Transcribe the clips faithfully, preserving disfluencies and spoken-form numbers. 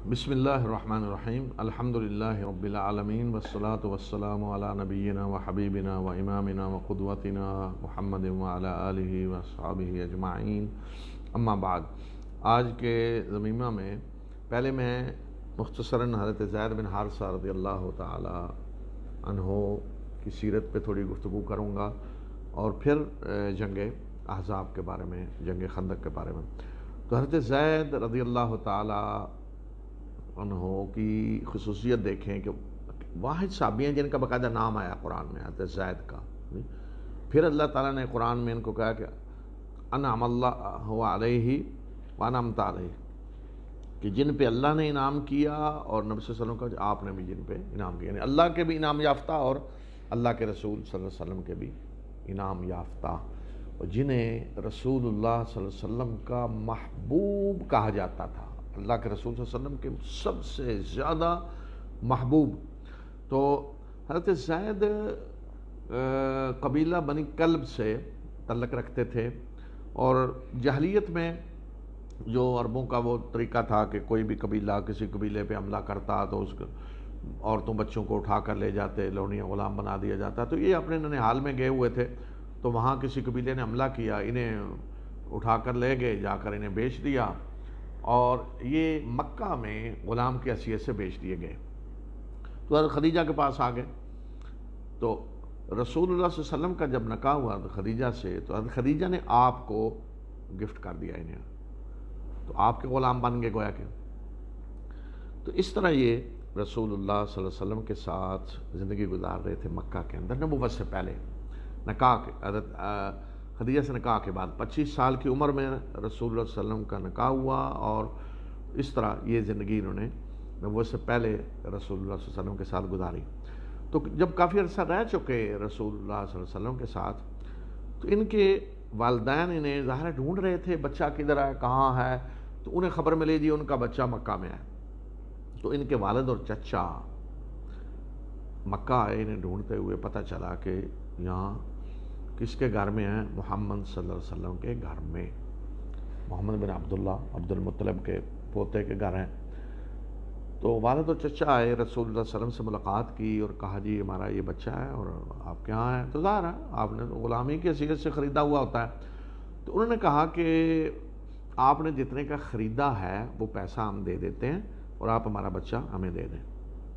بسم اللہ الرحمن الرحیم الحمدللہ رب العالمین والصلاة والسلام علی نبینا و حبیبنا و امامنا و قدوتنا محمد وعلی آلہ و اصحابہ اجمعین، اما بعد۔ آج کے ضمیمہ میں پہلے میں مختصراً حضرت زید بن حارثہ رضی اللہ تعالی عنہ کی سیرت پہ تھوڑی گفتگو کروں گا، اور پھر جنگ احزاب کے بارے میں، جنگ خندق کے بارے میں۔ تو حضرت زید رضی اللہ تعالی عنہ کی خصوصیت دیکھیں کہ واحد صحابی ہیں جن کا باقاعدہ نام آیا قرآن میں، حضرت زید کا۔ پھر اللہ تعالیٰ نے قرآن میں ان کو کہا کہ انعم اللہ علیہ وانعمت علیہ، کہ جن پہ اللہ نے انعام کیا، اور نبی صلی اللہ علیہ وسلم کا آپ نے بھی جن پہ انعام کیا، یعنی اللہ کے بھی انعام یافتہ اور اللہ کے رسول صلی اللہ علیہ وسلم کے بھی انعام یافتہ، اور جنہیں رسول اللہ صلی اللہ علیہ وسلم کا محبوب کہا جاتا تھا، اللہ کے رسول صلی اللہ علیہ وسلم کے سب سے زیادہ محبوب۔ تو حضرت زید قبیلہ بنی کلب سے تعلق رکھتے تھے، اور جاہلیت میں جو عربوں کا وہ طریقہ تھا کہ کوئی بھی قبیلہ کسی قبیلے پہ حملہ کرتا تو اس عورتوں بچوں کو اٹھا کر لے جاتے، لونیاں غلام بنا دیا جاتا۔ تو یہ اپنے ننھیال میں گئے ہوئے تھے، تو وہاں کسی قبیلے نے حملہ کیا، انہیں اٹھا کر لے گئے، جا کر انہیں بیچ دیا، اور یہ مکہ میں غلام کی حیثیت سے بیچ دیے گئے۔ تو حضرت خدیجہ کے پاس آ گئے، تو رسول اللہ صلی اللہ علیہ وسلم کا جب نکاح ہوا تو خدیجہ سے، تو حضرت خدیجہ نے آپ کو گفٹ کر دیا انہیں، تو آپ کے غلام بن گئے گویا کہ۔ تو اس طرح یہ رسول اللہ صلی اللہ علیہ وسلم کے ساتھ زندگی گزار رہے تھے مکہ کے اندر، نبوت سے پہلے، نکاح کے حضرت خدیجہ سے نکاح کے بعد پچیس سال کی عمر میں رسول اللہ صلی اللہ علیہ وسلم کا نکاح ہوا، اور اس طرح یہ زندگی انہوں نے نبوت سے پہلے رسول اللہ صلی اللہ علیہ وسلم کے ساتھ گزاری۔ تو جب کافی عرصہ رہ چکے رسول اللہ صلی اللہ علیہ وسلم کے ساتھ، تو ان کے والدین انہیں ظاہر ڈھونڈ رہے تھے، بچہ کدھر ہے، کہاں ہے، تو انہیں خبر ملی جی ان کا بچہ مکہ میں ہے۔ تو ان کے والد اور چچا مکہ آئے انہیں ڈھونڈتے ہوئے، پتہ چلا کہ یہاں کس کے گھر میں ہیں، محمد صلی اللہ علیہ وسلم کے گھر میں، محمد بن عبداللہ عبد المطلب کے پوتے کے گھر ہیں۔ تو والد اور چچا آئے، رسول اللہ صلی اللہ علیہ وسلم سے ملاقات کی اور کہا جی ہمارا یہ بچہ ہے اور آپ کے یہاں ہے۔ تو ظاہر ہے آپ نے تو غلامی کی حیثیت سے خریدا ہوا ہوتا ہے۔ تو انہوں نے کہا کہ آپ نے جتنے کا خریدا ہے وہ پیسہ ہم دے دیتے ہیں، اور آپ ہمارا بچہ ہمیں دے دیں۔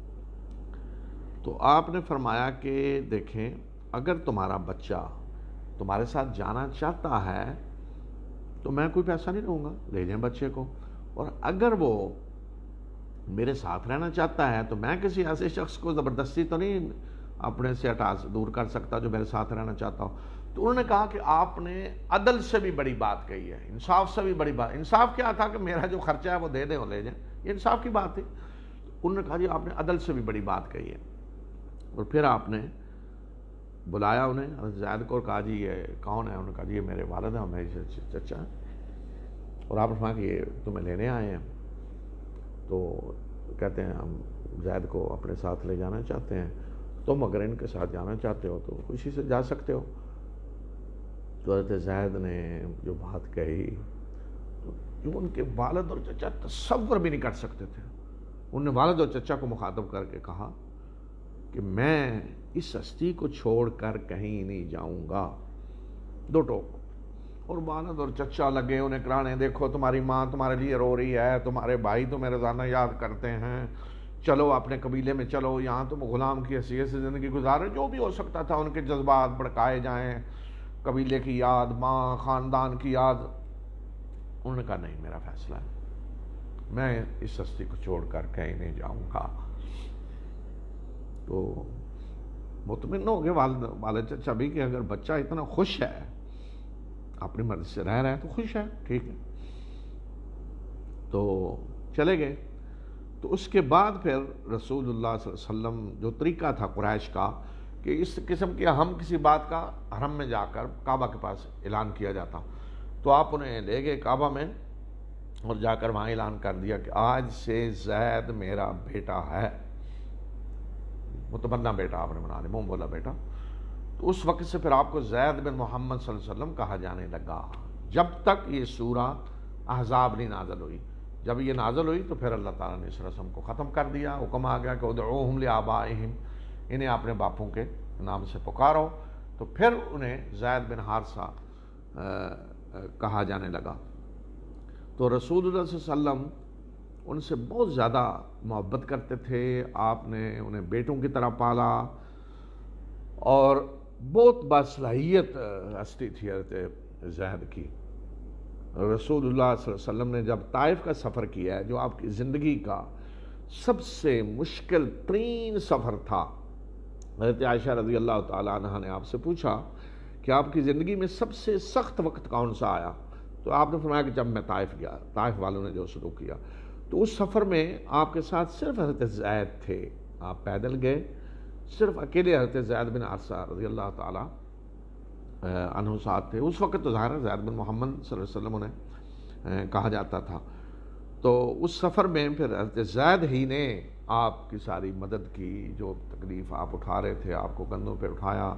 تو آپ نے فرمایا کہ دیکھیں، اگر تمہارا بچہ تمہارے ساتھ جانا چاہتا ہے تو میں کوئی پیسہ نہیں لوں گا، لے جائیں بچے کو، اور اگر وہ میرے ساتھ رہنا چاہتا ہے تو میں کسی ایسے شخص کو زبردستی تو نہیں اپنے سے ہٹا دور کر سکتا جو میرے ساتھ رہنا چاہتا ہو۔ تو انہوں نے کہا کہ آپ نے عدل سے بھی بڑی بات کہی ہے، انصاف سے بھی بڑی بات۔ انصاف کیا تھا کہ میرا جو خرچہ ہے وہ دے دیں اور لے جائیں، یہ انصاف کی بات تھی۔ انہوں نے کہا جی آپ نے عدل سے بھی بڑی بات کہی ہے، اور پھر آپ نے بلایا انہیں، حضرت زید کو، کہا جی یہ کون ہے؟ انہوں نے کہا جی یہ میرے والد ہیں اور میرے چچا ہیں، اور آپ نے فرمایا کہ یہ تمہیں لینے آئے ہیں۔ تو کہتے ہیں ہم زید کو اپنے ساتھ لے جانا چاہتے ہیں، تم اگر ان کے ساتھ جانا چاہتے ہو تو خوشی سے جا سکتے ہو۔ تو حضرت زید نے جو بات کہی، جو ان کے والد اور چچا تصور بھی نہیں کر سکتے تھے، انہوں نے والد اور چچا کو مخاطب کر کے کہا کہ میں اس ہستی کو چھوڑ کر کہیں نہیں جاؤں گا، دو ٹوک۔ اور والد اور چچا لگے انہیں کرانے، دیکھو تمہاری ماں تمہارے لیے رو رہی ہے، تمہارے بھائی تمہیں روزانہ یاد کرتے ہیں، چلو اپنے قبیلے میں چلو، یہاں تم غلام کی حیثیت سے زندگی گزار رہے۔ جو بھی ہو سکتا تھا ان کے جذبات بھڑکائے جائیں، قبیلے کی یاد، ماں خاندان کی یاد۔ انہوں نے کہا نہیں، میرا فیصلہ ہے، میں اس ہستی کو چھوڑ کر کہیں نہیں جاؤں گا۔ تو مطمئن ہو گئے والد والد چچا بھی کہ اگر بچہ اتنا خوش ہے، اپنی مرضی سے رہ رہا ہے تو خوش ہے، ٹھیک ہے۔ تو چلے گئے۔ تو اس کے بعد پھر رسول اللہ صلی اللہ علیہ وسلم، جو طریقہ تھا قریش کا کہ اس قسم کے ہم کسی بات کا حرم میں جا کر کعبہ کے پاس اعلان کیا جاتا، تو آپ انہیں لے گئے کعبہ میں اور جا کر وہاں اعلان کر دیا کہ آج سے زید میرا بیٹا ہے، متبنہ بیٹا آپ نے بنا لیا، منہ بولا بیٹا۔ تو اس وقت سے پھر آپ کو زید بن محمد صلی اللہ علیہ وسلم کہا جانے لگا، جب تک یہ سورہ احزاب نہیں نازل ہوئی، جب یہ نازل ہوئی تو پھر اللہ تعالیٰ نے اس رسم کو ختم کر دیا. حکم آ گیا کہ ادعوہم لآبائہم، انہیں اپنے باپوں کے نام سے پکارو. تو پھر انہیں زید بن حارثہ کہا جانے لگا. تو رسول اللہ صلی اللہ علیہ وسلم ان سے بہت زیادہ محبت کرتے تھے. آپ نے انہیں بیٹوں کی طرح پالا اور بہت باصلاحیت ہستی تھی حضرت زید کی. رسول اللہ صلی اللہ علیہ وسلم نے جب طائف کا سفر کیا ہے، جو آپ کی زندگی کا سب سے مشکل ترین سفر تھا، حضرت عائشہ رضی اللہ تعالیٰ عنہ نے آپ سے پوچھا کہ آپ کی زندگی میں سب سے سخت وقت کون سا آیا؟ تو آپ نے فرمایا کہ جب میں طائف گیا، طائف والوں نے جو سلوک کیا. تو اس سفر میں آپ کے ساتھ صرف حضرت زید تھے. آپ پیدل گئے، صرف اکیلے حضرت زید بن حارثہ رضی اللہ تعالیٰ عنہ ساتھ تھے. اس وقت تو ظاہر ہے زید بن محمد صلی اللہ علیہ وسلم انہیں کہا جاتا تھا. تو اس سفر میں پھر حضرت زید ہی نے آپ کی ساری مدد کی. جو تکلیف آپ اٹھا رہے تھے، آپ کو کندھوں پہ اٹھایا،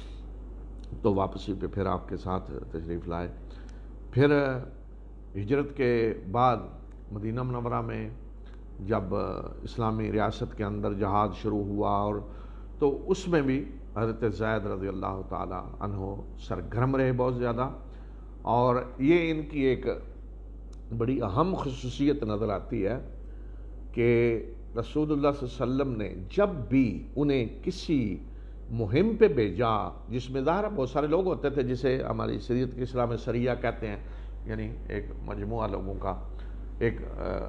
تو واپسی پہ پھر آپ کے ساتھ تشریف لائے. پھر ہجرت کے بعد مدینہ منورہ میں جب اسلامی ریاست کے اندر جہاد شروع ہوا، اور تو اس میں بھی حضرت زید رضی اللہ تعالی عنہ سرگرم رہے بہت زیادہ. اور یہ ان کی ایک بڑی اہم خصوصیت نظر آتی ہے کہ رسول اللہ صلی اللہ علیہ وسلم نے جب بھی انہیں کسی مہم پہ بھیجا، جس میں ظاہر بہت سارے لوگ ہوتے تھے، جسے ہماری شریعت کے اصطلاح میں سریہ کہتے ہیں، یعنی ایک مجموعہ لوگوں کا ایک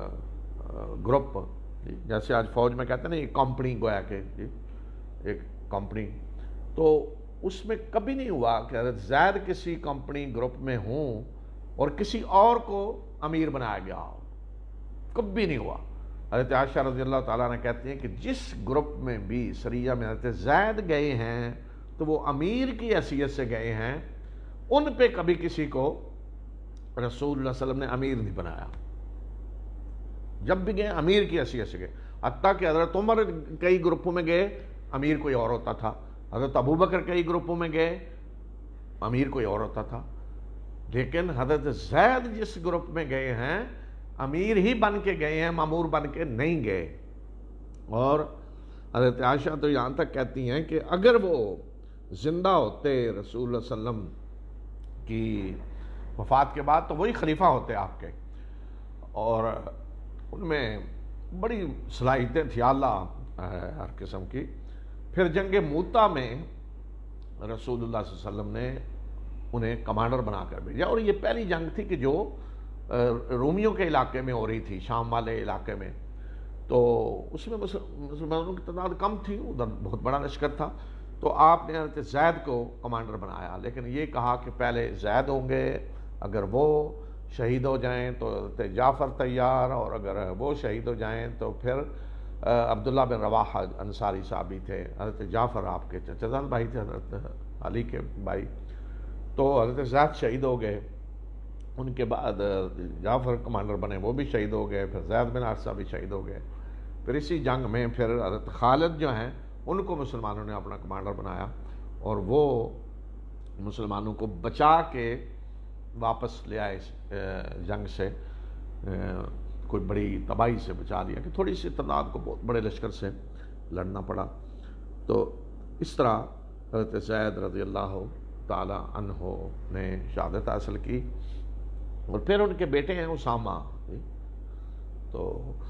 گروپ، جیسے آج فوج میں کہتے ہیں نا یہ کمپنی گویا کہ جی ایک کمپنی. تو اس میں کبھی نہیں ہوا کہ حضرت زید کسی کمپنی گروپ میں ہوں اور کسی اور کو امیر بنایا گیا ہو. کبھی نہیں ہوا. حضرت عائشہ رضی اللہ تعالیٰ نے کہتی ہیں کہ جس گروپ میں بھی سریہ میں حضرت زید گئے ہیں تو وہ امیر کی حیثیت سے گئے ہیں. ان پہ کبھی کسی کو رسول اللہ صلی اللہ علیہ وسلم نے امیر نہیں بنایا. جب بھی گئے امیر کی حیثیت سے گئے. حتیٰ کہ حضرت عمر کئی گروپوں میں گئے، امیر کوئی اور ہوتا تھا. حضرت ابوبکر کئی گروپوں میں گئے، امیر کوئی اور ہوتا تھا. لیکن حضرت زید جس گروپ میں گئے ہیں امیر ہی بن کے گئے ہیں، مامور بن کے نہیں گئے. اور حضرت عائشہ تو یہاں تک کہتی ہیں کہ اگر وہ زندہ ہوتے رسول اللہ صلی اللہ علیہ وسلم کی وفات کے بعد تو وہی خلیفہ ہوتے آپ کے. اور ان میں بڑی صلاحیتیں تھیں اعلیٰ ہر قسم کی. پھر جنگ موتا میں رسول اللہ صلی اللہ علیہ وسلم نے انہیں کمانڈر بنا کر بھیجا. اور یہ پہلی جنگ تھی کہ جو رومیوں کے علاقے میں ہو رہی تھی، شام والے علاقے میں. تو اس میں مسلمانوں کی تعداد کم تھی، ادھر بہت بڑا لشکر تھا. تو آپ نے حضرت زید کو کمانڈر بنایا، لیکن یہ کہا کہ پہلے زید ہوں گے، اگر وہ شہید ہو جائیں تو حضرت جعفر تیار، اور اگر وہ شہید ہو جائیں تو پھر عبداللہ بن رواحہ انصاری صحابی تھے، حضرت جعفر آپ کے چچا زاد بھائی تھے، حضرت علی کے بھائی. تو حضرت زید شہید ہو گئے. ان کے بعد جعفر کمانڈر بنے، وہ بھی شہید ہو گئے. پھر زید بن حارثہ بھی شہید ہو گئے. پھر اسی جنگ میں پھر حضرت خالد جو ہیں ان کو مسلمانوں نے اپنا کمانڈر بنایا، اور وہ مسلمانوں کو بچا کے واپس لے آئے اس جنگ سے. کوئی بڑی تباہی سے بچا لیا کہ تھوڑی سی تعداد کو بہت بڑے لشکر سے لڑنا پڑا. تو اس طرح حضرت زید رضی اللہ تعالی عنہ نے شہادت حاصل کی. اور پھر ان کے بیٹے ہیں اسامہ، تو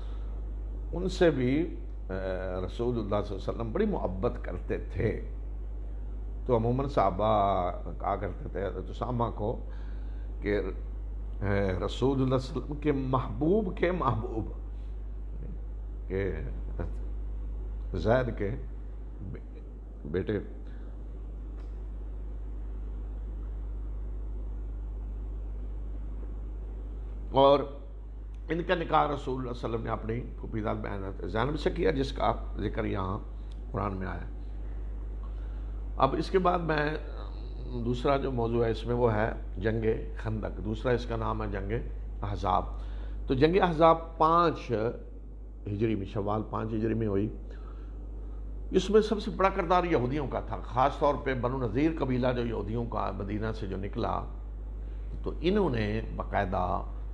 ان سے بھی رسول اللہ صلی اللہ علیہ وسلم بڑی محبت کرتے تھے. تو عموماً صحابہ کہا کرتے تھے حضرت اسامہ کو کہ رسول اللہ صلی اللہ علیہ وسلم کے محبوب کے محبوب، کہ زید کے بیٹے. اور ان کا نکاح رسول اللہ صلی اللہ علیہ وسلم نے اپنی پھوپھی بہن زینب سے کیا، جس کا ذکر یہاں قرآن میں آیا. اب اس کے بعد میں دوسرا جو موضوع ہے اس میں وہ ہے جنگ خندق. دوسرا اس کا نام ہے جنگ احزاب. تو جنگ احزاب پانچ ہجری میں، شوال پانچ ہجری میں ہوئی. اس میں سب سے بڑا کردار یہودیوں کا تھا، خاص طور پہ بنو نذیر قبیلہ جو یہودیوں کا مدینہ سے جو نکلا، تو انہوں نے باقاعدہ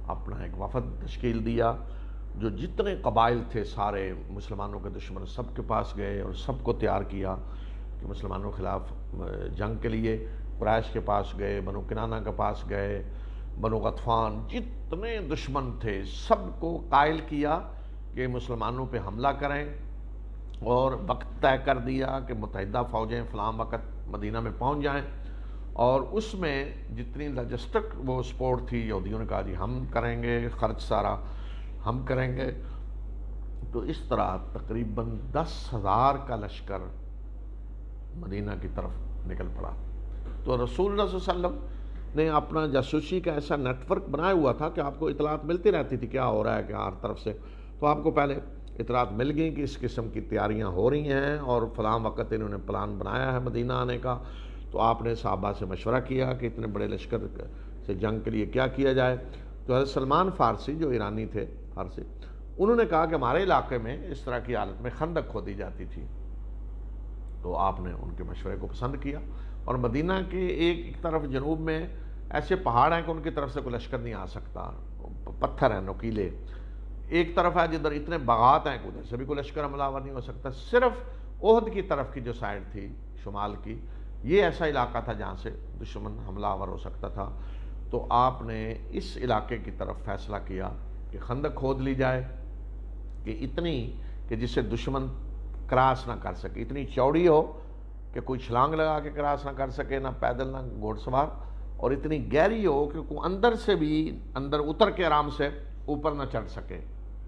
اپنا ایک وفد تشکیل دیا، جو جتنے قبائل تھے سارے مسلمانوں کے دشمن سب کے پاس گئے اور سب کو تیار کیا کہ مسلمانوں کے خلاف جنگ کے لیے۔ قریش کے پاس گئے، بنو کنانہ کے پاس گئے، بنو غطفان، جتنے دشمن تھے سب کو قائل کیا کہ مسلمانوں پہ حملہ کریں، اور وقت طے کر دیا کہ متحدہ فوجیں فلاں وقت مدینہ میں پہنچ جائیں، اور اس میں جتنی لاجسٹک وہ سپورٹ تھی یہودیوں نے کہا جی ہم کریں گے، خرچ سارا ہم کریں گے۔ تو اس طرح تقریباً دس ہزار کا لشکر مدینہ کی طرف نکل پڑا۔ تو رسول اللہ صلی اللہ علیہ وسلم نے اپنا جاسوسی کا ایسا نیٹ ورک بنایا ہوا تھا کہ آپ کو اطلاعات ملتی رہتی تھی کیا ہو رہا ہے کہ ہر طرف سے، تو آپ کو پہلے اطلاعات مل گئی کہ اس قسم کی تیاریاں ہو رہی ہیں اور فلاں وقت انہوں نے پلان بنایا ہے مدینہ آنے کا۔ تو آپ نے صحابہ سے مشورہ کیا کہ اتنے بڑے لشکر سے جنگ کے لیے کیا کیا جائے۔ تو حضرت سلمان فارسی جو ایرانی تھے فارسی، انہوں نے کہا کہ ہمارے علاقے میں اس طرح کی حالت میں خندق کھودی جاتی تھی۔ تو آپ نے ان کے مشورے کو پسند کیا، اور مدینہ کے ایک طرف جنوب میں ایسے پہاڑ ہیں کہ ان کی طرف سے کوئی لشکر نہیں آ سکتا، پتھر ہیں نوکیلے۔ ایک طرف ہے جدھر اتنے باغات ہیں کہ ادھر سے بھی کوئی لشکر حملہ آور نہیں ہو سکتا، صرف احد کی طرف کی جو سائڈ تھی شمال کی، یہ ایسا علاقہ تھا جہاں سے دشمن حملہ آور ہو سکتا تھا۔ تو آپ نے اس علاقے کی طرف فیصلہ کیا کہ خندق کھود لی جائے کہ اتنی کہ جسے دشمن کراس نہ کر سکے، اتنی چوڑی ہو کہ کوئی چھلانگ لگا کے کراس نہ کر سکے، نہ پیدل نہ گھوڑ سوار، اور اتنی گہری ہو کہ کوئی اندر سے بھی اندر اتر کے آرام سے اوپر نہ چڑھ سکے۔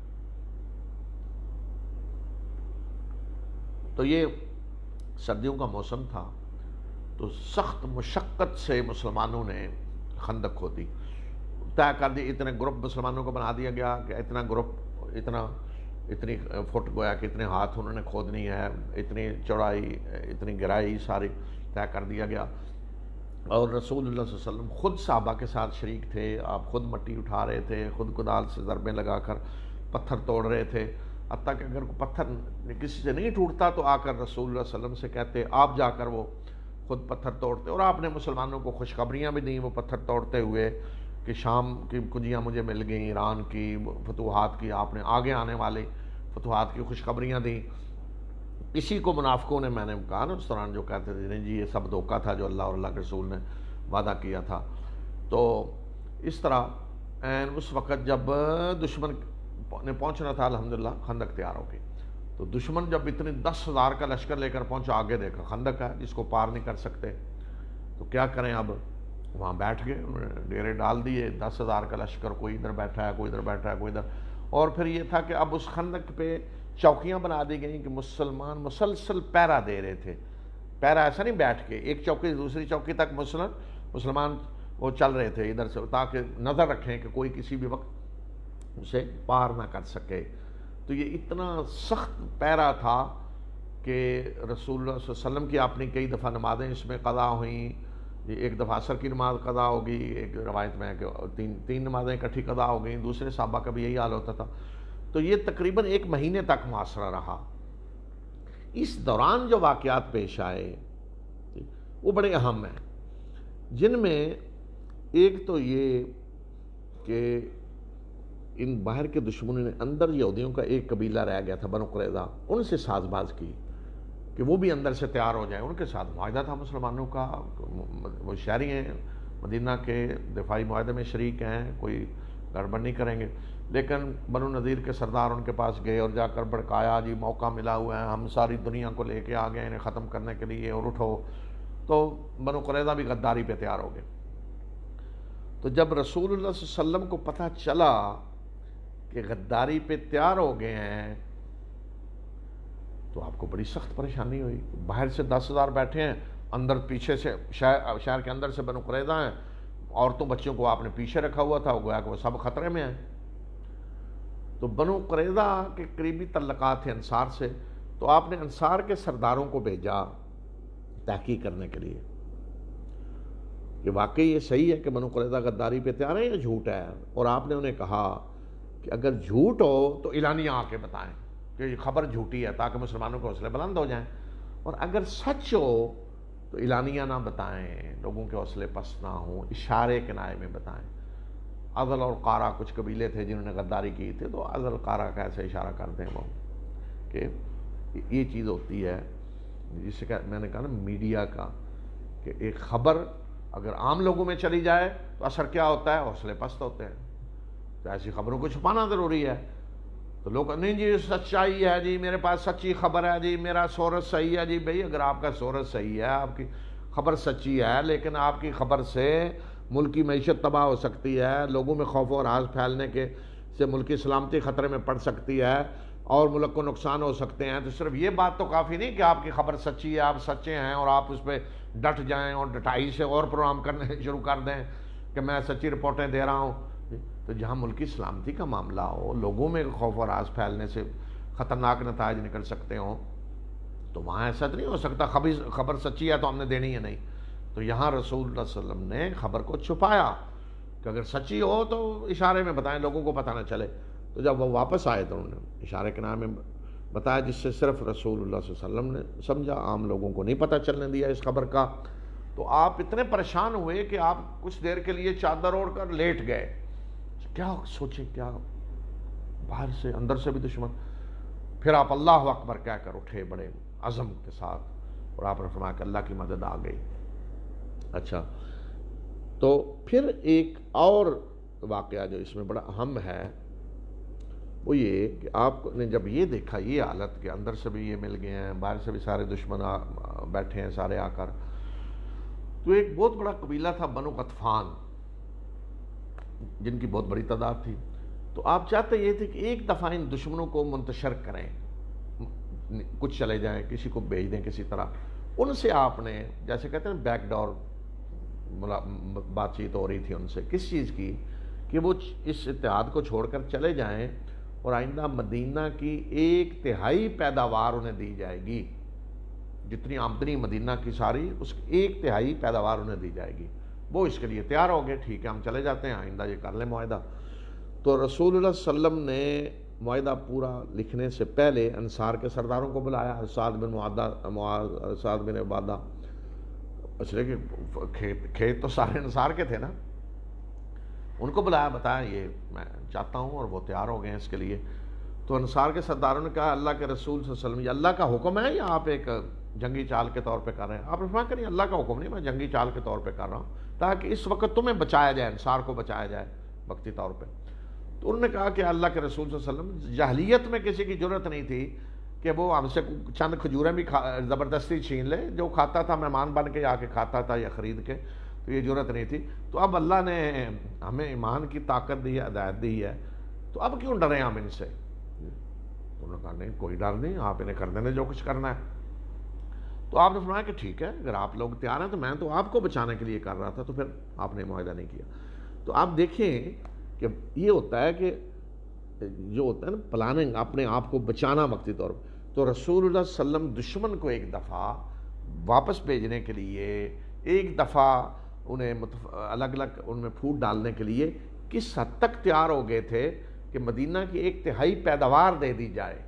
تو یہ سردیوں کا موسم تھا، تو سخت مشقت سے مسلمانوں نے خندق کھودی، طے کر دی، اتنے گروپ مسلمانوں کو بنا دیا گیا کہ اتنا گروپ اتنا اتنی فٹ گویا کہ اتنے ہاتھ انہوں نے کھودنی ہے، اتنی چوڑائی اتنی گہرائی ساری طے کر دیا گیا۔ اور رسول اللہ صلی اللہ علیہ وسلم خود صحابہ کے ساتھ شریک تھے، آپ خود مٹی اٹھا رہے تھے، خود کدال سے ضربیں لگا کر پتھر توڑ رہے تھے، حتیٰ کہ اگر کوئی پتھر کسی سے نہیں ٹوٹتا تو آ کر رسول اللہ صلی اللہ علیہ وسلم سے کہتے، آپ جا کر وہ خود پتھر توڑتے، اور آپ نے مسلمانوں کو خوشخبریاں بھی دیں وہ پتھر توڑتے ہوئے کہ شام کی کنجیاں مجھے مل گئیں، ایران کی فتوحات کی، آپ نے آگے آنے والی فتوحات کی خوشخبریاں دیں۔ اسی کو منافقوں نے، میں نے کہا نا اس دوران، جو کہتے تھے نہیں جی یہ سب دھوکہ تھا جو اللہ اور اللہ کے رسول نے وعدہ کیا تھا۔ تو اس طرح این اس وقت جب دشمن نے پہنچنا تھا، الحمدللہ خندق تیار ہو گئی۔ تو دشمن جب اتنے دس ہزار کا لشکر لے کر پہنچا، آگے دیکھا خندق ہے جس کو پار نہیں کر سکتے، تو کیا کریں؟ اب وہاں بیٹھ گئے، انہوں نے ڈیرے ڈال دیے، دس ہزار کا لشکر، کوئی ادھر بیٹھا ہے، کوئی ادھر بیٹھا ہے، کوئی ادھر۔ اور پھر یہ تھا کہ اب اس خندق پہ چوکیاں بنا دی گئیں کہ مسلمان مسلسل پہرا دے رہے تھے۔ پہرا ایسا نہیں بیٹھ کے ایک چوکی سے دوسری چوکی تک مسلم مسلمان وہ چل رہے تھے ادھر سے، تاکہ نظر رکھیں کہ کوئی کسی بھی وقت اسے پار نہ کر سکے۔ تو یہ اتنا سخت پہرا تھا کہ رسول اللہ صلی اللہ علیہ وسلم کی اپنی کئی دفعہ نمازیں اس میں قضا ہوئیں، ایک دفعہ عصر کی نماز قضا ہوگی، ایک روایت میں ہے کہ تین تین نمازیں اکٹھی قضا ہو گئیں، دوسرے صحابہ کا بھی یہی حال ہوتا تھا۔ تو یہ تقریباً ایک مہینے تک محاصرہ رہا۔ اس دوران جو واقعات پیش آئے وہ بڑے اہم ہیں، جن میں ایک تو یہ کہ ان باہر کے دشمنوں نے اندر یہودیوں کا ایک قبیلہ رہ گیا تھا بنو قریظہ، ان سے ساز باز کی کہ وہ بھی اندر سے تیار ہو جائیں۔ ان کے ساتھ معاہدہ تھا مسلمانوں کا، وہ شہری ہیں مدینہ کے، دفاعی معاہدے میں شریک ہیں، کوئی گڑبڑ نہیں کریں گے۔ لیکن بنو نذیر کے سردار ان کے پاس گئے اور جا کر بھڑکایا، جی موقع ملا ہوا ہے، ہم ساری دنیا کو لے کے آ گئے انہیں ختم کرنے کے لیے، اور اٹھو۔ تو بنو قریظہ بھی غداری پہ تیار ہو گئے۔ تو جب رسول اللہ صلی اللہ علیہ وسلم کو پتہ چلا کہ غداری پہ تیار ہو گئے ہیں، تو آپ کو بڑی سخت پریشانی ہوئی۔ باہر سے دس ہزار بیٹھے ہیں، اندر پیچھے سے شہر شہر کے اندر سے بنو قریظہ ہیں، عورتوں بچوں کو آپ نے پیچھے رکھا ہوا تھا، وہ گویا کہ وہ سب خطرے میں ہیں۔ تو بنو قریظہ کے قریبی تعلقات تھے انصار سے، تو آپ نے انصار کے سرداروں کو بھیجا تحقیق کرنے کے لیے کہ واقعی یہ صحیح ہے کہ بنو قریظہ غداری پہ تیار ہے یا جھوٹ ہے۔ اور آپ نے انہیں کہا کہ اگر جھوٹ ہو تو اعلانیہ آ کے بتائیں کہ یہ خبر جھوٹی ہے، تاکہ مسلمانوں کے حوصلے بلند ہو جائیں، اور اگر سچ ہو تو اعلانیہ نہ بتائیں، لوگوں کے حوصلے پست نہ ہوں، اشارے کنائے میں بتائیں۔ عضل اور قارہ کچھ قبیلے تھے جنہوں نے غداری کی تھی، تو عضل قارہ کا ایسے اشارہ کرتے ہیں وہ کہ یہ چیز ہوتی ہے جس سے کہ میں نے کہا نا میڈیا کا، کہ ایک خبر اگر عام لوگوں میں چلی جائے تو اثر کیا ہوتا ہے، حوصلے پست ہوتے ہیں، تو ایسی خبروں کو چھپانا ضروری ہے۔ تو لوگ نہیں جی سچائی ہے جی، میرے پاس سچی خبر ہے جی، میرا سورس صحیح ہے جی۔ بھئی اگر آپ کا سورس صحیح ہے، آپ کی خبر سچی ہے، لیکن آپ کی خبر سے ملک کی معیشت تباہ ہو سکتی ہے، لوگوں میں خوف و راز پھیلنے کے سے ملک کی سلامتی خطرے میں پڑ سکتی ہے اور ملک کو نقصان ہو سکتے ہیں، تو صرف یہ بات تو کافی نہیں کہ آپ کی خبر سچی ہے، آپ سچے ہیں اور آپ اس پہ ڈٹ جائیں اور ڈٹائی سے اور پروگرام کرنے شروع کر دیں کہ میں سچی رپورٹیں دے رہا ہوں۔ تو جہاں ملکی سلامتی کا معاملہ ہو، لوگوں میں خوف و راز پھیلنے سے خطرناک نتائج نکل سکتے ہوں، تو وہاں ایسا تو نہیں ہو سکتا خبر سچی ہے تو ہم نے دینی ہے نہیں۔ تو یہاں رسول اللہ صلی اللہ علیہ وسلم نے خبر کو چھپایا کہ اگر سچی ہو تو اشارے میں بتائیں، لوگوں کو پتہ نہ چلے۔ تو جب وہ واپس آئے تو انہوں نے اشارے کے نام میں بتایا، جس سے صرف رسول اللہ صلی اللہ علیہ وسلم نے سمجھا، عام لوگوں کو نہیں پتہ چلنے دیا اس خبر کا۔ تو آپ اتنے پریشان ہوئے کہ آپ کچھ دیر کے لیے چادر اوڑھ کر لیٹ گئے، کیا سوچیں، کیا باہر سے اندر سے بھی دشمن۔ پھر آپ اللہ اکبر کہہ کر اٹھے بڑے عزم کے ساتھ، اور آپ نے فرمایا کہ اللہ کی مدد آ گئی۔ اچھا، تو پھر ایک اور واقعہ جو اس میں بڑا اہم ہے وہ یہ کہ آپ نے جب یہ دیکھا یہ حالت کہ اندر سے بھی یہ مل گئے ہیں، باہر سے بھی سارے دشمن بیٹھے ہیں سارے آ کر، تو ایک بہت بڑا قبیلہ تھا بنو غطفان، جن کی بہت بڑی تعداد تھی۔ تو آپ چاہتے یہ تھے کہ ایک دفعہ ان دشمنوں کو منتشر کریں، کچھ چلے جائیں، کسی کو بھیج دیں کسی طرح۔ ان سے آپ نے جیسے کہتے ہیں بیک ڈور بات چیت ہو رہی تھی ان سے، کس چیز کی، کہ وہ اس اتحاد کو چھوڑ کر چلے جائیں اور آئندہ مدینہ کی ایک تہائی پیداوار انہیں دی جائے گی، جتنی آمدنی مدینہ کی ساری اس کی ایک تہائی پیداوار انہیں دی جائے گی۔ وہ اس کے لیے تیار ہو گئے، ٹھیک ہے ہم چلے جاتے ہیں، آئندہ یہ کر لیں معاہدہ۔ تو رسول اللہ صلی اللہ علیہ وسلم نے معاہدہ پورا لکھنے سے پہلے انصار کے سرداروں کو بلایا، سعد بن معادہ سعد بن عبادہ، اس لیے کہ کھیت کھیت تو سارے انصار کے تھے نا، ان کو بلایا، بتایا یہ میں چاہتا ہوں، اور وہ تیار ہو گئے ہیں اس کے لیے۔ تو انصار کے سرداروں نے کہا اللہ کے رسول صلی اللہ علیہ وسلم یہ اللہ کا حکم ہے یا آپ ایک جنگی چال کے طور پہ کر رہے ہیں؟ آپ نے فرمایا کہ اللہ کا حکم نہیں، میں جنگی چال کے طور پہ کر رہا ہوں تاکہ اس وقت تمہیں بچایا جائے، انصار کو بچایا جائے وقتی طور پہ۔ تو انہوں نے کہا کہ اللہ کے رسول صلی اللہ علیہ وسلم، جاہلیت میں کسی کی جرت نہیں تھی کہ وہ ہم سے چند کھجوریں بھی زبردستی چھین لے، جو کھاتا تھا مہمان بن کے آ کے کھاتا تھا یا خرید کے، تو یہ جرت نہیں تھی۔ تو اب اللہ نے ہمیں ایمان کی طاقت دی ہے، ہدایت دی ہے، تو اب کیوں ڈریں ہم ان سے؟ تو انہوں نے کہا نہیں کوئی ڈر نہیں، آپ انہیں کر دینے جو کچھ کرنا ہے۔ تو آپ نے فرمایا کہ ٹھیک ہے اگر آپ لوگ تیار ہیں، تو میں تو آپ کو بچانے کے لیے کر رہا تھا، تو پھر آپ نے معاہدہ نہیں کیا۔ تو آپ دیکھیں کہ یہ ہوتا ہے کہ جو ہوتا ہے نا پلاننگ، اپنے آپ کو بچانا وقتی طور پر۔ تو رسول اللہ صلی اللہ علیہ وسلم دشمن کو ایک دفعہ واپس بھیجنے کے لیے، ایک دفعہ انہیں الگ الگ ان میں پھوٹ ڈالنے کے لیے کس حد تک تیار ہو گئے تھے کہ مدینہ کی ایک تہائی پیداوار دے دی جائے،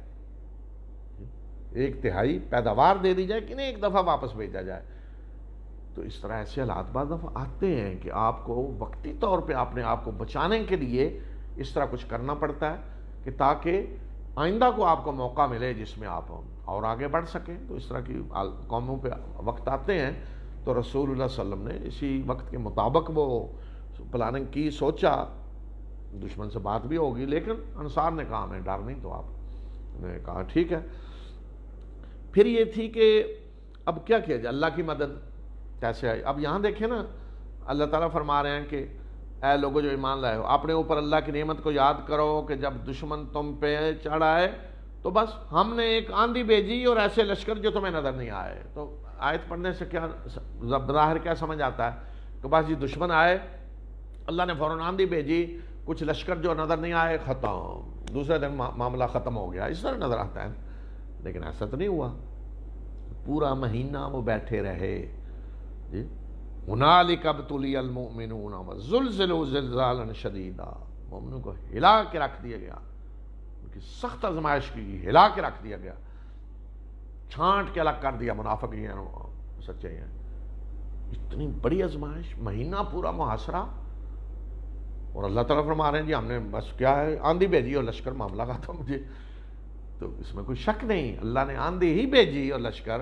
ایک تہائی پیداوار دے دی جائے کہ نہیں ایک دفعہ واپس بھیجا جائے۔ تو اس طرح ایسے حالات بعض دفعہ آتے ہیں کہ آپ کو وقتی طور پہ اپنے آپ کو بچانے کے لیے اس طرح کچھ کرنا پڑتا ہے کہ تاکہ آئندہ کو آپ کو موقع ملے جس میں آپ اور آگے بڑھ سکیں۔ تو اس طرح کی قوموں پہ وقت آتے ہیں، تو رسول اللہ صلی اللہ علیہ وسلم نے اسی وقت کے مطابق وہ پلاننگ کی، سوچا دشمن سے بات بھی ہوگی، لیکن انصار نے کہا ہمیں ڈر نہیں، تو آپ نے کہا ٹھیک ہے۔ پھر یہ تھی کہ اب کیا کیا جائے، اللہ کی مدد کیسے آئی؟ اب یہاں دیکھیں نا، اللہ تعالیٰ فرما رہے ہیں کہ اے لوگوں جو ایمان لائے ہو، اپنے اوپر اللہ کی نعمت کو یاد کرو کہ جب دشمن تم پہ چڑھ آئے تو بس ہم نے ایک آندھی بھیجی اور ایسے لشکر جو تمہیں نظر نہیں آئے۔ تو آیت پڑھنے سے کیا ظاہر کیا سمجھ آتا ہے کہ بس جی دشمن آئے، اللہ نے فوراً آندھی بھیجی، کچھ لشکر جو نظر نہیں آئے ختم، دوسرے دن معاملہ ختم ہو گیا، اس طرح نظر آتا ہے، لیکن ایسا تو نہیں ہوا۔ پورا مہینہ وہ بیٹھے رہے جی، ہنالک ابتلی المؤمنون وزلزلوا زلزالا شدیدا، مومنوں کو ہلا کے رکھ دیا گیا، ان کی سخت آزمائش کی، ہلا کے رکھ دیا گیا، چھانٹ کے الگ کر دیا، منافق ہی ہیں سچے ہیں۔ اتنی بڑی آزمائش، مہینہ پورا محاصرہ، اور اللہ تعالیٰ فرما رہے ہیں جی ہم نے بس کیا ہے آندھی بھیجی اور لشکر معاملہ کا تھا مجھے. تو اس میں کوئی شک نہیں، اللہ نے آندھی ہی بھیجی اور لشکر،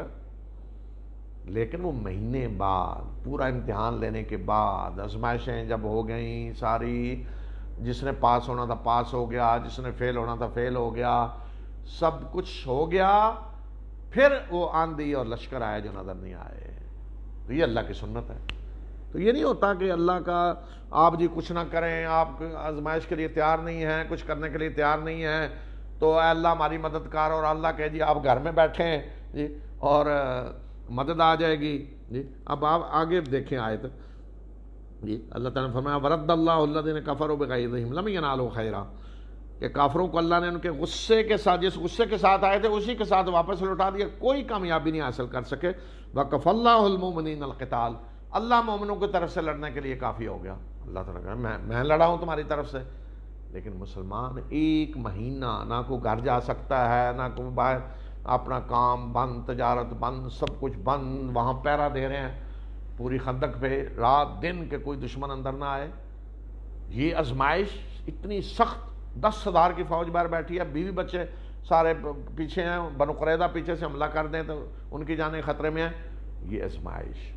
لیکن وہ مہینے بعد پورا امتحان لینے کے بعد آزمائشیں جب ہو گئیں ساری، جس نے پاس ہونا تھا پاس ہو گیا، جس نے فیل ہونا تھا فیل ہو گیا، سب کچھ ہو گیا، پھر وہ آندھی اور لشکر آئے جو نظر نہیں آئے. تو یہ اللہ کی سنت ہے. تو یہ نہیں ہوتا کہ اللہ کا آپ جی کچھ نہ کریں، آپ آزمائش کے لیے تیار نہیں ہیں، کچھ کرنے کے لیے تیار نہیں ہیں تو اے اللہ ہماری مدد کر، اور اللہ کہے جی آپ گھر میں بیٹھیں جی اور مدد آ جائے گی جی. اب آپ آگے دیکھیں آیت جی، اللہ تعالیٰ نے فرمایا ورد اللہ الذین کفروا بغیظہم لم ینالوا خیرا، کہ کافروں کو اللہ نے ان کے غصے کے ساتھ، جس غصے کے ساتھ آئے تھے اسی کے ساتھ واپس لوٹا دیا، کوئی کامیابی نہیں حاصل کر سکے. وَكَفَى اللَّهُ الْمُؤْمِنِينَ الْقِتَالَ، اللہ مومنوں کی طرف سے لڑنے کے لیے کافی ہو گیا. اللہ تعالیٰ کہا میں میں لڑا ہوں تمہاری طرف سے. لیکن مسلمان ایک مہینہ نہ کوئی گھر جا سکتا ہے، نہ کوئی باہر، اپنا کام بند، تجارت بند، سب کچھ بند، وہاں پہرا دے رہے ہیں پوری خندق پہ رات دن کہ کوئی دشمن اندر نہ آئے. یہ آزمائش اتنی سخت، دس ہزار کی فوج باہر بیٹھی ہے، بیوی بچے سارے پیچھے ہیں، بنو قریظہ پیچھے سے حملہ کر دیں تو ان کی جانیں خطرے میں ہیں. یہ آزمائش،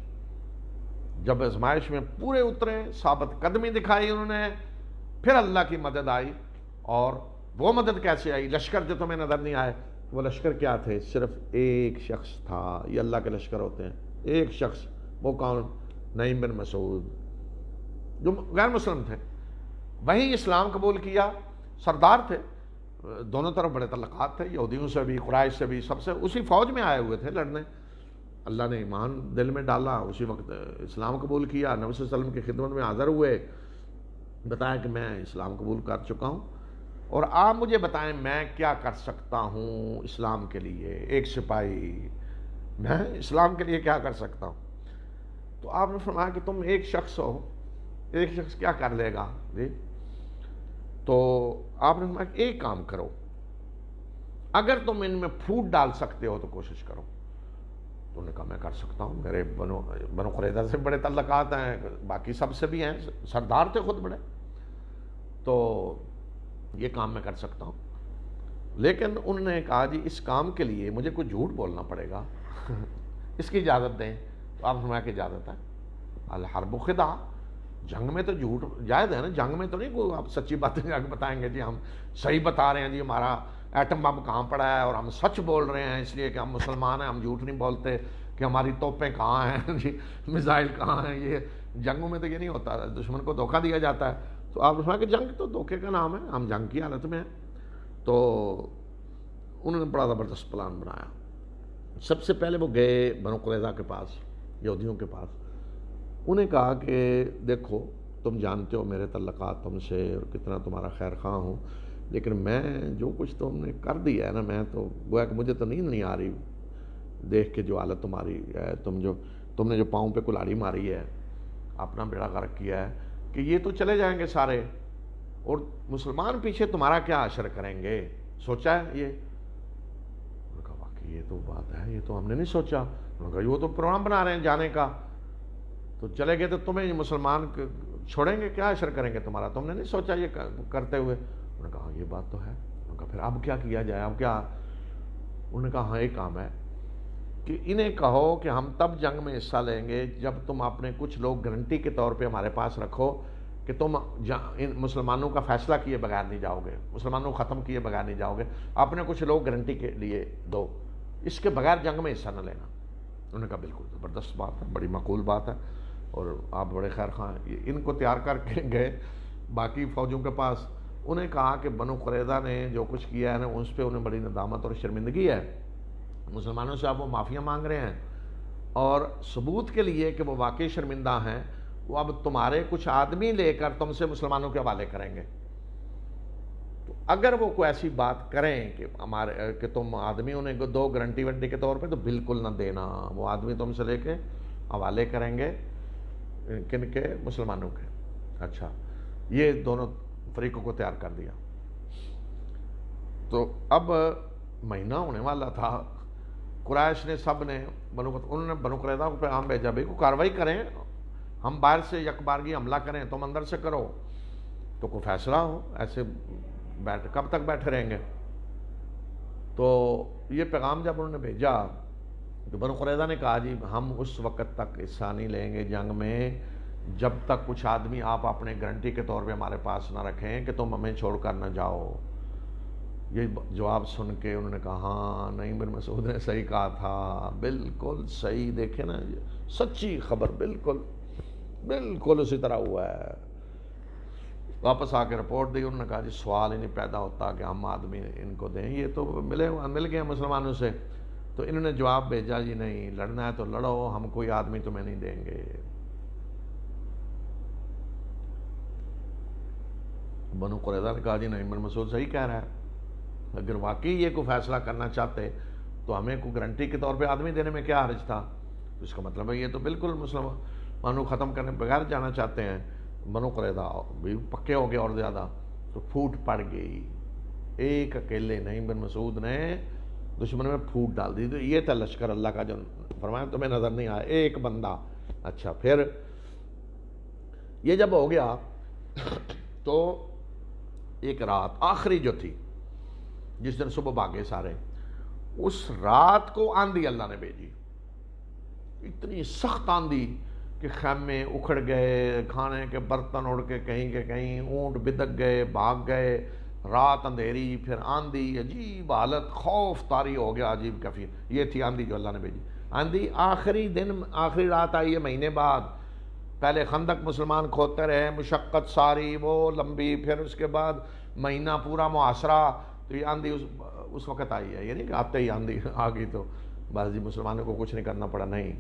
جب آزمائش میں پورے اترے، ثابت قدمی دکھائی انہوں نے، پھر اللہ کی مدد آئی. اور وہ مدد کیسے آئی؟ لشکر جو تمہیں نظر نہیں آئے، وہ لشکر کیا تھے؟ صرف ایک شخص تھا. یہ اللہ کے لشکر ہوتے ہیں، ایک شخص. وہ کون؟ نعیم بن مسعود، جو غیر مسلم تھے، وہی اسلام قبول کیا، سردار تھے، دونوں طرف بڑے تعلقات تھے، یہودیوں سے بھی قریش سے بھی، سب سے اسی فوج میں آئے ہوئے تھے لڑنے. اللہ نے ایمان دل میں ڈالا، اسی وقت اسلام قبول کیا، نبی صلی اللہ علیہ وسلم کی خدمت میں حاضر ہوئے، بتایا کہ میں اسلام قبول کر چکا ہوں اور آپ مجھے بتائیں میں کیا کر سکتا ہوں اسلام کے لیے. ایک سپاہی، میں اسلام کے لیے کیا کر سکتا ہوں؟ تو آپ نے فرمایا کہ تم ایک شخص ہو، ایک شخص کیا کر لے گا جی؟ تو آپ نے فرمایا کہ ایک کام کرو، اگر تم ان میں پھوٹ ڈال سکتے ہو تو کوشش کرو. تو انہوں نے کہا میں کر سکتا ہوں، میرے بنو بنو قریظہ سے بڑے تعلقات ہیں، باقی سب سے بھی ہیں، سردار تھے خود بڑے، تو یہ کام میں کر سکتا ہوں. لیکن انہوں نے کہا جی اس کام کے لیے مجھے کوئی جھوٹ بولنا پڑے گا اس کی اجازت دیں. تو آپ فرمایا کہ اجازت ہے. الحرب خداع، جنگ میں تو جھوٹ جائز ہے نا، جنگ میں تو نہیں کوئی آپ سچی باتیں جا کے بتائیں گے جی ہم صحیح بتا رہے ہیں جی ہمارا ایٹم بم کہاں پڑا ہے اور ہم سچ بول رہے ہیں اس لیے کہ ہم مسلمان ہیں، ہم جھوٹ نہیں بولتے کہ ہماری توپیں کہاں ہیں جی، میزائل کہاں ہیں. یہ جنگوں میں تو یہ نہیں ہوتا، دشمن کو دھوکہ دیا جاتا ہے. تو آپ نے فرمایا کہ جنگ تو دھوکے کا نام ہے، ہم جنگ کی حالت میں ہیں. تو انہوں نے بڑا زبردست پلان بنایا. سب سے پہلے وہ گئے بنو قریظہ کے پاس، یہودیوں کے پاس. انہیں کہا کہ دیکھو تم جانتے ہو میرے تعلقات تم سے اور کتنا تمہارا خیر خواہ ہوں، لیکن میں جو کچھ تم نے کر دیا ہے نا، میں تو گویا کہ مجھے تو نیند نہیں آ رہی دیکھ کے جو حالت تمہاری ہے. تم جو تم نے جو پاؤں پہ کلاڑی ماری ہے، اپنا بیڑا غرق کیا ہے، کہ یہ تو چلے جائیں گے سارے اور مسلمان پیچھے تمہارا کیا حشر کریں گے، سوچا ہے یہ؟ انہوں نے کہا واقعی یہ تو بات ہے، یہ تو ہم نے نہیں سوچا. انہوں نے کہا وہ تو پروگرام بنا رہے ہیں جانے کا، تو چلے گئے تو تمہیں مسلمان چھوڑیں گے، کیا حشر کریں گے تمہارا، تم نے نہیں سوچا یہ کرتے ہوئے؟ انہوں نے کہا ہاں یہ بات تو ہے. انہوں نے کہا پھر اب کیا کیا جائے، اب کیا؟ انہوں نے کہا ہاں ایک کام ہے کہ انہیں کہو کہ ہم تب جنگ میں حصہ لیں گے جب تم اپنے کچھ لوگ گارنٹی کے طور پہ ہمارے پاس رکھو کہ تم ان مسلمانوں کا فیصلہ کیے بغیر نہیں جاؤ گے، مسلمانوں کو ختم کیے بغیر نہیں جاؤ گے، اپنے کچھ لوگ گارنٹی کے لیے دو، اس کے بغیر جنگ میں حصہ نہ لینا. انہوں نے کہا بالکل زبردست بات ہے، بڑی معقول بات ہے اور آپ بڑے خیر خواہ ہیں. ان کو تیار کر کے گئے باقی فوجوں کے پاس. انہیں کہا کہ بنو قریظہ نے جو کچھ کیا ہے نا اس پہ انہیں بڑی ندامت اور شرمندگی ہے، مسلمانوں سے آپ وہ معافیاں مانگ رہے ہیں اور ثبوت کے لیے کہ وہ واقعی شرمندہ ہیں وہ اب تمہارے کچھ آدمی لے کر تم سے مسلمانوں کے حوالے کریں گے. تو اگر وہ کوئی ایسی بات کریں کہ ہمارے کہ تم آدمی انہیں دو گارنٹی ونٹی کے طور پہ، تو بالکل نہ دینا، وہ آدمی تم سے لے کے حوالے کریں گے کن کے؟ مسلمانوں کے. اچھا، یہ دونوں فریقوں کو تیار کر دیا. تو اب مہینہ ہونے والا تھا، قریش نے سب نے بنو انہوں نے بنو قریظہ کو پیغام بھیجا بھائی کو کاروائی کریں، ہم باہر سے یک بارگی حملہ کریں، تم اندر سے کرو. تو کوئی فیصلہ ہو، ایسے بیٹھ کب تک بیٹھے رہیں گے؟ تو یہ پیغام جب انہوں نے بھیجا تو بنو قریظہ نے کہا جی ہم اس وقت تک حصہ نہیں لیں گے جنگ میں جب تک کچھ آدمی آپ اپنے گارنٹی کے طور پہ ہمارے پاس نہ رکھیں کہ تم ہمیں چھوڑ کر نہ جاؤ۔ یہ جواب سن کے انہوں نے کہا ہاں نہیں بن مسعود نے صحیح کہا تھا، بالکل صحیح، دیکھیں نا سچی خبر، بالکل بالکل اسی طرح ہوا ہے۔ واپس آ کے رپورٹ دی، انہوں نے کہا جی سوال ہی نہیں پیدا ہوتا کہ ہم آدمی ان کو دیں، یہ تو ملے مل گئے مسلمانوں سے۔ تو انہوں نے جواب بھیجا جی نہیں، لڑنا ہے تو لڑو، ہم کوئی آدمی تمہیں نہیں دیں گے۔ بنو قریظہ نے کہا جی نہیں بن مسعود صحیح کہہ رہا ہے، اگر واقعی یہ کوئی فیصلہ کرنا چاہتے تو ہمیں کوئی گارنٹی کے طور پہ آدمی دینے میں کیا حرج تھا؟ اس کا مطلب ہے یہ تو بالکل مسلمانوں ختم کرنے بغیر جانا چاہتے ہیں۔ بنو قریظہ بھی پکے ہو گئے اور زیادہ، تو پھوٹ پڑ گئی، ایک اکیلے نہیں بن مسعود نے دشمن میں پھوٹ ڈال دی۔ تو یہ تھا لشکر اللہ کا جو فرمایا تمہیں نظر نہیں آیا، ایک بندہ۔ اچھا پھر یہ جب ہو گیا تو ایک رات آخری جو تھی جس دن صبح بھاگے سارے، اس رات کو آندھی اللہ نے بھیجی، اتنی سخت آندھی کہ خیمے اکھڑ گئے، کھانے کے برتن اڑ کے کہیں کے کہیں، اونٹ بدک گئے، بھاگ گئے، رات اندھیری، پھر آندھی، عجیب حالت، خوف طاری ہو گیا عجیب کفیر۔ یہ تھی آندھی جو اللہ نے بھیجی۔ آندھی آخری دن آخری رات آئی ہے مہینے بعد، پہلے خندق مسلمان کھودتے رہے، مشقت ساری وہ لمبی، پھر اس کے بعد مہینہ پورا محاصرہ، تو یہ آندھی اس, اس وقت آئی ہے، یہ نہیں کہ آتے ہی آندھی آ گئی تو بس جی مسلمانوں کو کچھ نہیں کرنا پڑا، نہیں۔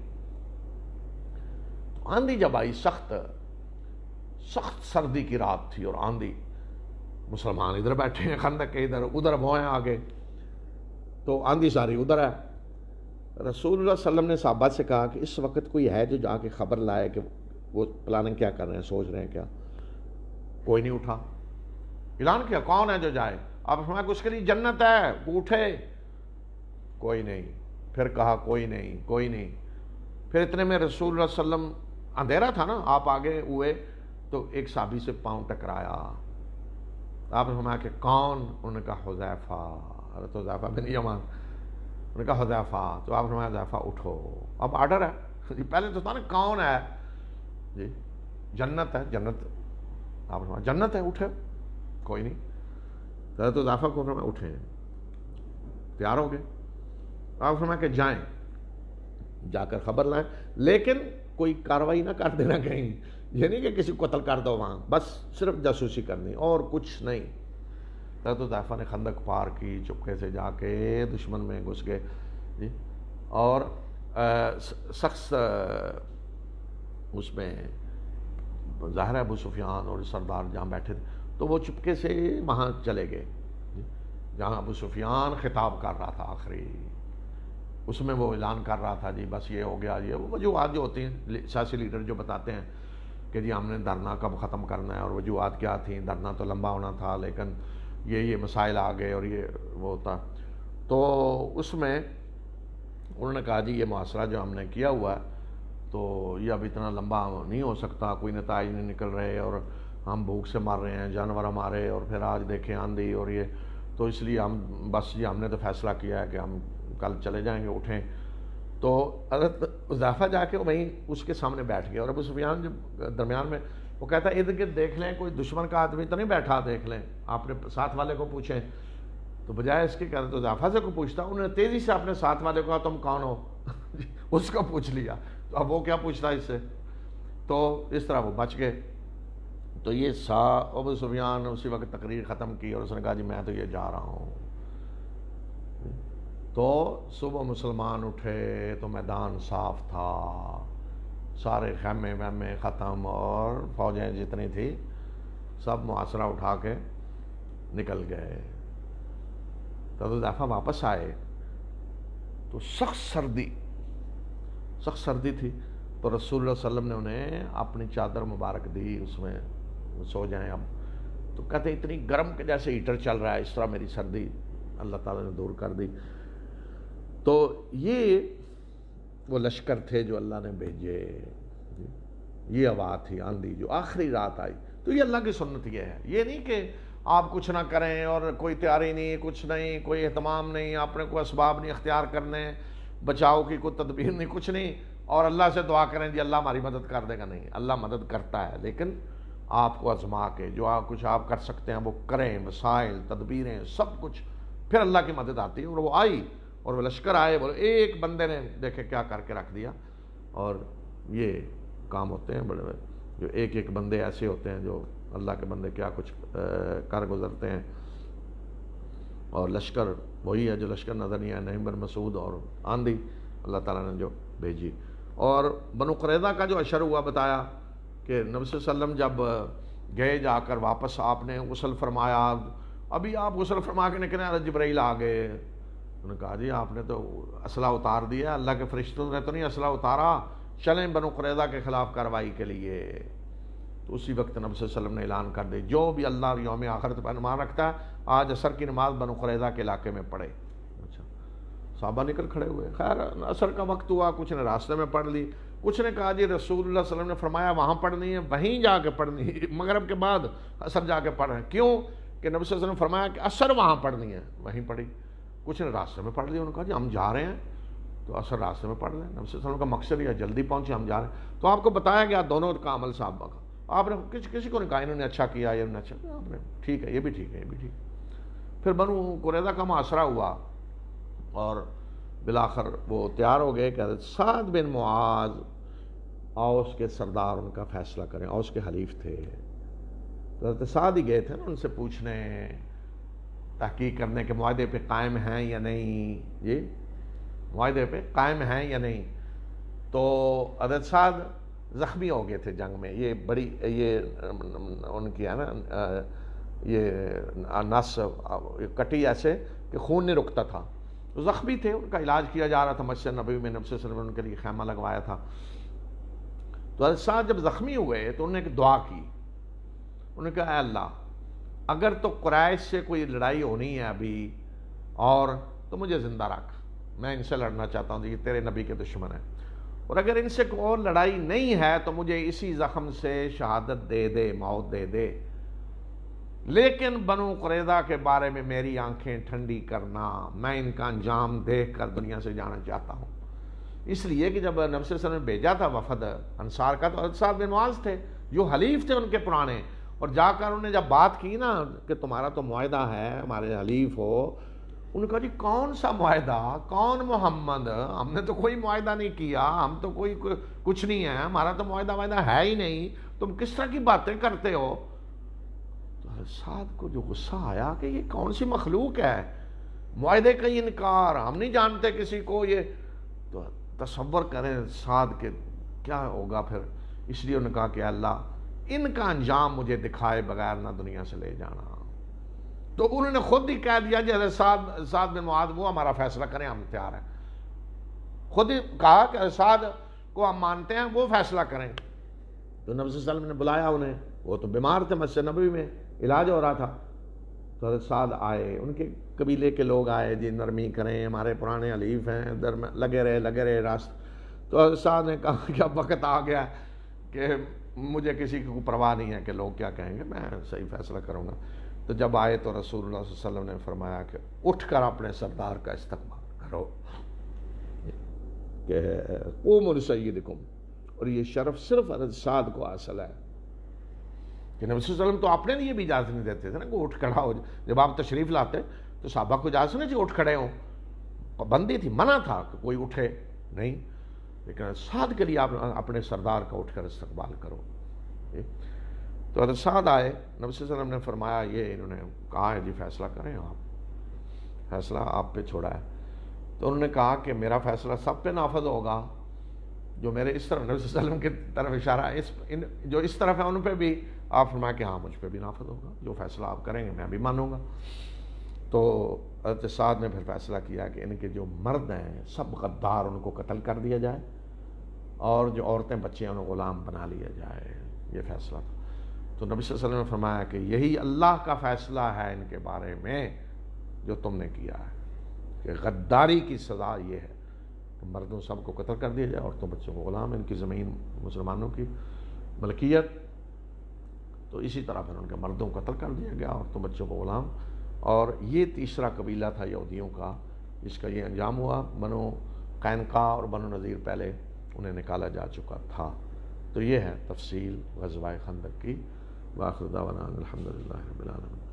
تو آندھی جب آئی، سخت سخت سردی کی رات تھی اور آندھی، مسلمان ادھر بیٹھے ہیں خندق کے ادھر، ادھر وہ ہیں آگے، تو آندھی ساری ادھر ہے۔ رسول اللہ صلی اللہ علیہ وسلم نے صحابہ سے کہا کہ اس وقت کوئی ہے جو جا کے خبر لائے کہ وہ پلاننگ کیا کر رہے ہیں، سوچ رہے ہیں کیا؟ کوئی نہیں اٹھا۔ اعلان کیا کون ہے جو جائے؟ آپ فرمایا کہ اس کے لیے جنت ہے، وہ اٹھے، کوئی نہیں۔ پھر کہا کوئی نہیں کوئی نہیں۔ پھر اتنے میں رسول اللہ صلی اللہ علیہ وسلم، اندھیرا تھا نا، آپ آگے ہوئے تو ایک صحابی سے پاؤں ٹکرایا۔ آپ نے فرمایا کہ کون؟ انہوں نے کہا حذیفہ، حضرت حذیفہ بن یمان۔ انہوں نے کہا حذیفہ، تو آپ نے فرمایا حذیفہ اٹھو، اب آرڈر ہے۔ پہلے تو تھا نا کون ہے؟ جی جنت ہے، جنت۔ آپ نے فرمایا جنت ہے، اٹھے، کوئی نہیں۔ حضرت حذیفہ کو فرمایا اٹھیں، تیار ہو گئے۔ آپ فرمایا کہ جائیں، جا کر خبر لائیں، لیکن کوئی کاروائی نہ کر دینا کہیں، یہ نہیں کہ کسی کو قتل کر دو وہاں، بس صرف جاسوسی کرنی اور کچھ نہیں۔ حضرت حذیفہ نے خندق پار کی، چپکے سے جا کے دشمن میں گھس گئے جی، اور سخت اس میں ظاہر ہے ابو سفیان اور سردار جہاں بیٹھے تھے تو وہ چپکے سے وہاں چلے گئے جہاں ابو سفیان خطاب کر رہا تھا آخری، اس میں وہ اعلان کر رہا تھا جی بس یہ ہو گیا، یہ وہ وجوہات جو ہوتی ہیں سیاسی لیڈر جو بتاتے ہیں کہ جی ہم نے دھرنا کب ختم کرنا ہے، اور وجوہات کیا تھیں، دھرنا تو لمبا ہونا تھا لیکن یہ یہ مسائل آ گئے اور یہ وہ ہوتا، تو اس میں انہوں نے کہا جی یہ محاصرہ جو ہم نے کیا ہوا ہے تو یہ اب اتنا لمبا نہیں ہو سکتا، کوئی نتائج نہیں نکل رہے اور ہم بھوک سے مر رہے ہیں، جانور ہمارے، اور پھر آج دیکھیں آندھی اور یہ، تو اس لیے ہم بس یہ ہم نے تو فیصلہ کیا ہے کہ ہم کل چلے جائیں گے، اٹھیں۔ تو حضرت حذیفہ جا کے وہیں اس کے سامنے بیٹھ گئے، اور ابو سفیان جو درمیان میں، وہ کہتا ہے ارد گرد دیکھ لیں کوئی دشمن کا آدمی تو نہیں بیٹھا، دیکھ لیں، آپ نے ساتھ والے کو پوچھیں، تو بجائے اس کے کہتے تو حذیفہ سے کو پوچھتا، انہوں نے تیزی سے اپنے ساتھ والے کو کہا تم کون ہو اس کو پوچھ لیا، تو اب وہ کیا پوچھتا اس سے، تو اس طرح وہ بچ گئے۔ تو یہ سا ابو سفیان نے اسی وقت تقریر ختم کی اور اس نے کہا جی میں تو یہ جا رہا ہوں۔ تو صبح مسلمان اٹھے تو میدان صاف تھا، سارے خیمے ویمے ختم اور فوجیں جتنی تھی سب محاصرہ اٹھا کے نکل گئے۔ تو حذیفہ واپس آئے تو سخت سردی سخت سردی تھی، تو رسول اللہ صلی اللہ علیہ وسلم نے انہیں اپنی چادر مبارک دی، اس میں سو جائیں اب، تو کہتے اتنی گرم کہ جیسے ہیٹر چل رہا ہے اس طرح میری سردی اللہ تعالیٰ نے دور کر دی۔ تو یہ وہ لشکر تھے جو اللہ نے بھیجے، یہ ہوا تھی آندھی جو آخری رات آئی۔ تو تو یہ اللہ کی سنت یہ ہے، یہ نہیں کہ آپ کچھ نہ کریں اور کوئی تیاری نہیں، کچھ نہیں، کوئی اہتمام نہیں، آپ نے کوئی اسباب نہیں اختیار کرنے، بچاؤ کی کوئی تدبیر نہیں، کچھ نہیں، اور اللہ سے دعا کریں جی اللہ ہماری مدد کر دے گا. نہیں، اللہ مدد کرتا ہے، لیکن آپ کو آزما کے جو آپ کچھ آپ کر سکتے ہیں وہ کریں، مسائل، تدبیریں، سب کچھ، پھر اللہ کی مدد آتی ہے. اور وہ آئی، اور وہ لشکر آئے، وہ ایک بندے نے دیکھے کیا کر کے رکھ دیا. اور یہ کام ہوتے ہیں بڑے بڑے، جو ایک ایک بندے ایسے ہوتے ہیں جو اللہ کے بندے کیا کچھ کر گزرتے ہیں. اور لشکر وہی ہے جو لشکر نظر نہیں آیا، نعیم بن مسعود اور آندھی اللہ تعالیٰ نے جو بھیجی. اور بنو قریظہ کا جو اشر ہوا بتایا کہ نبی صلی اللہ علیہ وسلم جب گئے، جا کر واپس آپ نے غسل فرمایا، ابھی آپ غسل فرما کے نکلے حضرت جبرائیل آ گئے. انہوں نے کہا جی آپ نے تو اسلحہ اتار دیا، اللہ کے فرشتوں نے تو نہیں اسلحہ اتارا، چلیں بنو قریظہ کے خلاف کارروائی کے لیے. تو اسی وقت نبی صلی اللہ علیہ وسلم نے اعلان کر دی جو بھی اللہ اور یوم آخرت پر ایمان رکھتا ہے آج عصر کی نماز بنو قریظہ کے علاقے میں پڑھے. اچھا، صحابہ نکل کھڑے ہوئے. خیر عصر کا وقت ہوا، کچھ نے راستے میں پڑھ لی، کچھ نے کہا جی رسول اللہ صلی اللہ علیہ وسلم نے فرمایا وہاں پڑھنی ہے، وہیں جا کے پڑھنی ہے، مغرب کے بعد عصر جا کے پڑھ رہے ہیں. کیوں کہ نبی صلی اللہ علیہ وسلم نے فرمایا کہ عصر وہاں پڑھنی ہے، وہیں پڑھی. کچھ نے راستے میں پڑھ لیا، انہوں نے کہا جی ہم جا رہے ہیں تو عصر راستے میں پڑھ لیں. نبی صلی اللہ علیہ وسلم کا مقصد یہ جلدی پہنچے، ہم جا رہے ہیں. تو آپ کو بتایا گیا دونوں کا عمل صحابہ کا. آپ نے کسی کسی کو نے کہا انہوں نے اچھا کیا، یہ اچھا کیا، آپ نے ٹھیک ہے، یہ بھی ٹھیک ہے، یہ بھی ٹھیک ہے. پھر بنو قریظہ کا معاشرہ ہوا اور بالآخر وہ تیار ہو گئے کہ حضرت سعد بن معاذ اوس کے سردار ان کا فیصلہ کریں. اوس کے حلیف تھے، تو حضرت سعد ہی گئے تھے نا ان سے پوچھنے، تحقیق کرنے کے معاہدے پہ قائم ہیں یا نہیں، جی معاہدے پہ قائم ہیں یا نہیں. تو حضرت سعد زخمی ہو گئے تھے جنگ میں، یہ بڑی یہ ان کی ہے نا یہ نس کٹی ایسے کہ خون نہیں رکتا تھا، تو زخمی تھے، ان کا علاج کیا جا رہا تھا مسجد نبوی میں. نبی صلی اللہ علیہ وسلم نے ان کے لیے خیمہ لگوایا تھا. تو حضرت سعد جب زخمی ہوئے تو انہوں نے ایک دعا کی. انہوں نے کہا اے اللہ اگر تو قریش سے کوئی لڑائی ہونی ہے ابھی اور تو مجھے زندہ رکھ، میں ان سے لڑنا چاہتا ہوں، یہ تیرے نبی کے دشمن ہیں. اور اگر ان سے کوئی اور لڑائی نہیں ہے تو مجھے اسی زخم سے شہادت دے دے، موت دے دے، لیکن بنو قریظہ کے بارے میں میری آنکھیں ٹھنڈی کرنا، میں ان کا انجام دیکھ کر دنیا سے جانا چاہتا ہوں. اس لیے کہ جب نبی صلی اللہ علیہ وسلم نے بھیجا تھا وفد انصار کا تو حضرت سعد بن معاذ تھے جو حلیف تھے ان کے پرانے، اور جا کر انہوں نے جب بات کی نا کہ تمہارا تو معاہدہ ہے، ہمارے حلیف ہو، انہوں نے کہا جی کون سا معاہدہ، کون محمد، ہم نے تو کوئی معاہدہ نہیں کیا، ہم تو کوئی کچھ نہیں ہے، ہمارا تو معاہدہ معاہدہ ہے ہی نہیں، تم کس طرح کی باتیں کرتے ہو. تو سعد کو جو غصہ آیا کہ یہ کون سی مخلوق ہے، معاہدے کا انکار، ہم نہیں جانتے کسی کو یہ. تو تصور کریں سعد کے کیا ہوگا پھر. اس لیے انہوں نے کہا کہ اللہ ان کا انجام مجھے دکھائے بغیر نہ دنیا سے لے جانا. تو انہوں نے خود ہی کہہ دیا جی حضرت سعد سعد بن معاذ وہ ہمارا فیصلہ کریں، ہم تیار ہیں. خود ہی کہا کہ سعد کو ہم مانتے ہیں، وہ فیصلہ کریں. تو نبی صلی اللہ علیہ وسلم نے بلایا انہیں، وہ تو بیمار تھے، مسجد نبوی میں علاج ہو رہا تھا. تو حضرت سعد آئے، ان کے قبیلے کے لوگ آئے، جی نرمی کریں، ہمارے پرانے حلیف ہیں، ادھر میں لگے رہے لگے رہے راست. تو حضرت سعد نے کہا کہ اب وقت آ گیا کہ مجھے کسی کی پرواہ نہیں ہے کہ لوگ کیا کہیں گے، میں صحیح فیصلہ کروں گا. تو جب آئے تو رسول اللہ صلی اللہ علیہ وسلم نے فرمایا کہ اٹھ کر اپنے سردار کا استقبال کرو کہ قوموا لسیدکم. اور یہ شرف صرف حضرت سعد کو حاصل ہے کہ نبی صلی اللہ علیہ وسلم تو اپنے لیے بھی اجازت نہیں دیتے تھے نا کہ اٹھ کھڑا ہو. جب آپ تشریف لاتے تو صحابہ کو اجازت نہیں تھی اٹھ کھڑے ہوں، پابندی تھی، منع تھا کہ کوئی اٹھے نہیں، لیکن سعد کے لیے آپ اپنے سردار کا اٹھ کر استقبال کرو. تو حضرت سعد آئے، نبی صلی اللہ علیہ وسلم نے فرمایا یہ انہوں نے کہا ہے جی فیصلہ کریں آپ، فیصلہ آپ پہ چھوڑا ہے. تو انہوں نے کہا کہ میرا فیصلہ سب پہ نافذ ہوگا جو میرے اس طرف، نبی صلی اللہ علیہ وسلم کی طرف اشارہ ہے، اس ان جو اس طرف ہے ان پہ بھی آپ فرمایا کہ ہاں مجھ پہ بھی نافذ ہوگا، جو فیصلہ آپ کریں گے میں بھی مانوں گا. تو حضرت سعد نے پھر فیصلہ کیا کہ ان کے جو مرد ہیں سب غدار، ان کو قتل کر دیا جائے، اور جو عورتیں بچے ہیں انہیں غلام بنا لیا جائے. یہ فیصلہ تھا. تو نبی صلی اللہ علیہ وسلم نے فرمایا کہ یہی اللہ کا فیصلہ ہے ان کے بارے میں جو تم نے کیا ہے، کہ غداری کی سزا یہ ہے کہ مردوں سب کو قتل کر دیا جائے، عورتوں بچوں کو غلام، ان کی زمین مسلمانوں کی ملکیت. تو اسی طرح پھر ان کے مردوں کو قتل کر دیا گیا، عورتوں بچوں کو غلام. اور یہ تیسرا قبیلہ تھا یہودیوں کا جس کا یہ انجام ہوا. بنو قینقاع اور بنو نذیر پہلے انہیں نکالا جا چکا تھا. تو یہ ہے تفصیل غزوہ خندق کی. وآخر دعوانا الحمدللہ رب العالمین.